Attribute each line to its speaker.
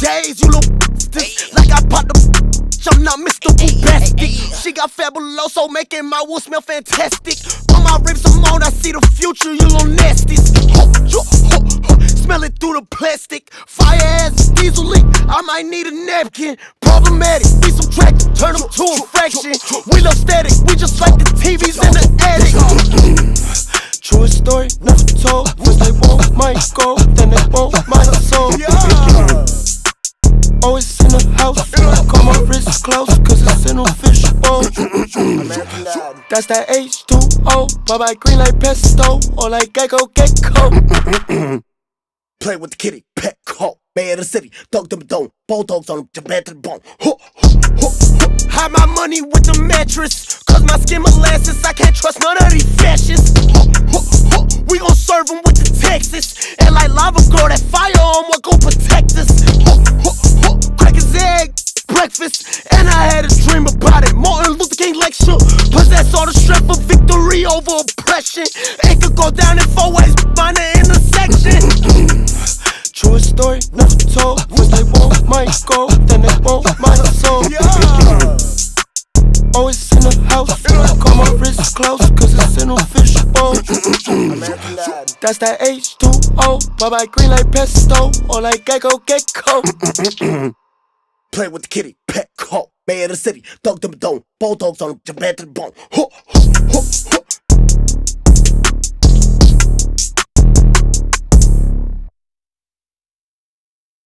Speaker 1: days, you little like I popped the I'm not Mr. Bombastic. She got fabuloso, making my wool smell fantastic. On my ribs, I'm on, I see the future, you little nasties. Smell it through the plastic. Fire ass diesel leak, I might need a napkin. Problematic, we subtract, turn them to a fraction. We love static, we just like the TVs in the attic. Truest story, never told. First they want my gold, then they want my soul. Always in the house, call my wrist close, cause it's in a fishbowl. That's that H2O, bye-bye green like pesto, or like Gecko Gecko. Play with the kitty, Petco, Bay of the city, dog them dome, bulldogs on them, Japan to the bone. Hide my money with the mattress, cause my skin molasses, I can't trust none of these fascists. We gon' serve them with the Texas, and like lava girl, that fire on what gon' protect us. Crack his egg, breakfast, and I had a dream about it. Martin Luther King lecture, possess all the strength of victory over oppression. It could go down in 4 ways, find the intersection. Truest story, never told. First they want my gold, then they want my soul. Always in the house, call my wrist close, cause it's in a fishbowl. That's that H2O, bye-bye green like pesto, or like Gecko Gecko. Play with the kitty, Petco, Bay of the city, dog them dome, bulldogs on them, Japan to the bone.